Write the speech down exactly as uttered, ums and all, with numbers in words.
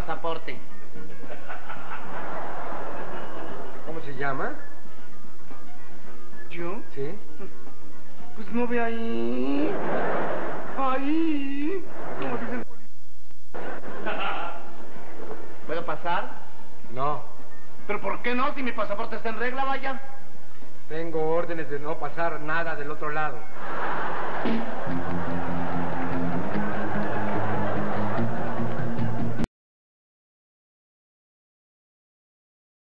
pasaporte. ¿Cómo se llama? ¿Yo? Sí. Pues no ve ahí. Ahí. Como dicen. ¿Puedo pasar? No. ¿Pero por qué no? Si mi pasaporte está en regla, vaya. Tengo órdenes de no pasar nada del otro lado.